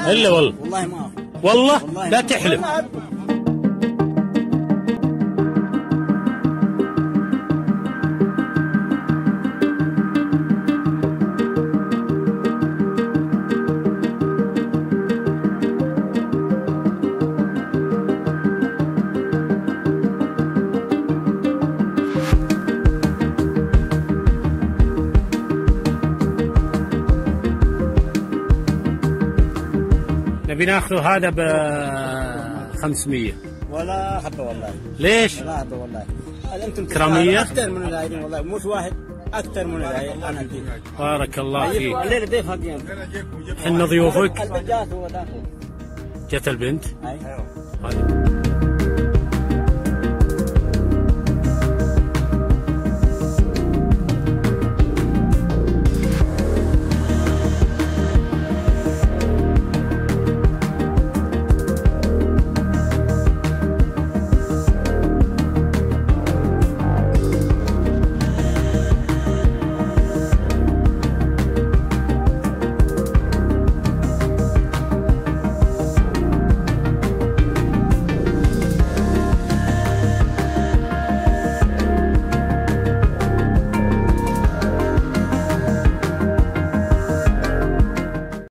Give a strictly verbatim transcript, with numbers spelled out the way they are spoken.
والله الا والله والله ما اخذ والله, والله لا تحلف. نبي ناخذه هذا ب خمسمية ولا حبه والله. ليش؟ ولا حبه والله. انتم كرامية اكثر من الهايدين والله، مش واحد اكثر من الهايدين. انا اديك بارك الله فيك. الليله ضيف هاجين. حنا ضيوفك. البنت جات هو داخل. جت البنت؟ ايوه.